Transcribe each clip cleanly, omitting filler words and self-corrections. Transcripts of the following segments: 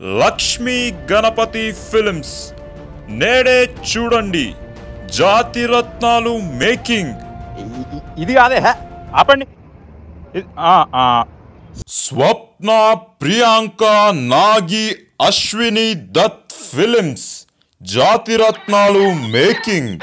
Lakshmi Ganapati films నేడే చూడండి జాతి రత్నాలు మేకింగ్ ఇది కాదే ఆపండి Swapna Priyanka Nagi Ashwini Dutt films Jathi Ratnalu making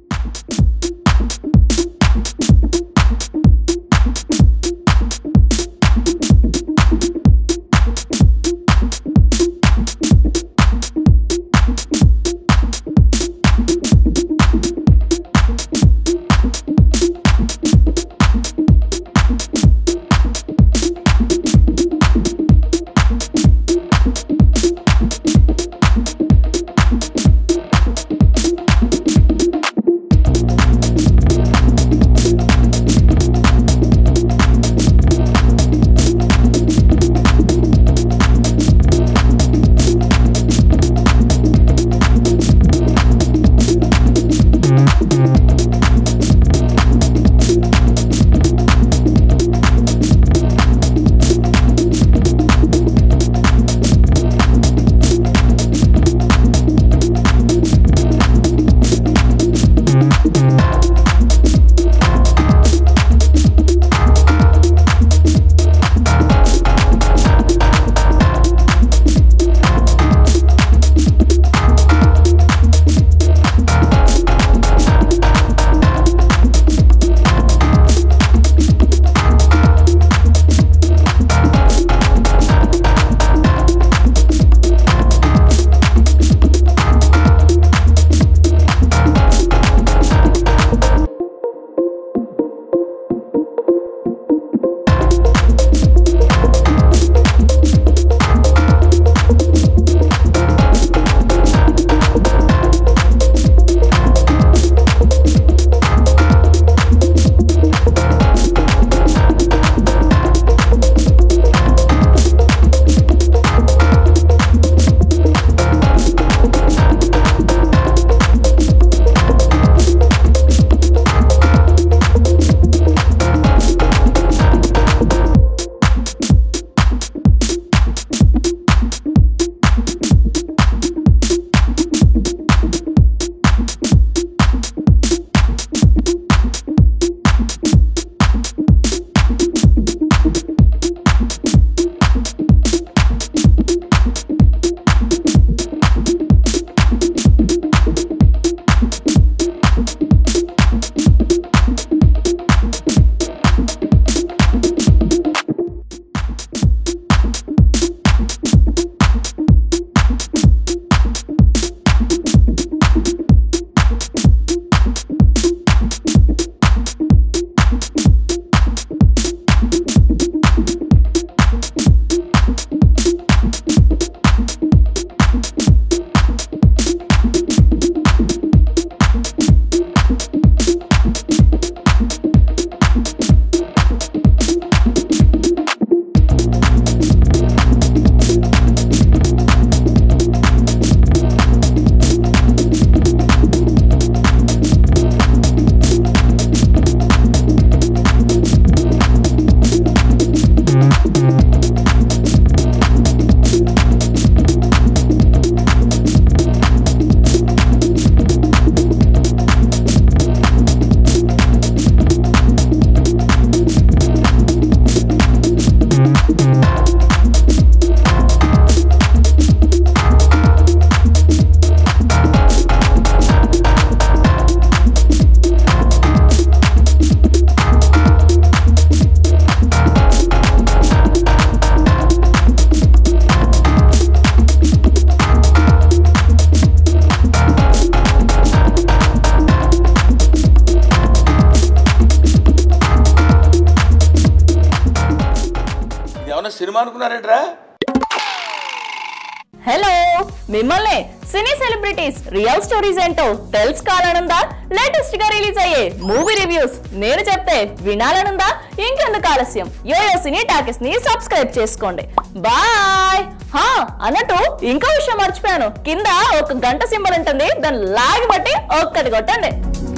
cinema అనుకున్నారేంట్రా? Hello మిమ్మల్ని సినీ సెలబ్రిటీస్ రియల్ స్టోరీస్ ఏంటో తెలుసుకోవాలనుందా? లేటెస్ట్ గా రిలీజ్ అయ్యే మూవీ రివ్యూస్ నేను చెప్తే వినాలనుందా? ఇంకెందుకు ఆలస్యం, యోయో సినీ టాకీస్ ని సబ్స్క్రైబ్ చేసుకోండి. బాయ్. అన్నట్టు ఇంకో విషయం మర్చిపోయాను, కింద ఒక గంట సింబల్ ఉంటుంది, దాన్ని లాగి బట్టి ఒక్కటి కొట్టండి.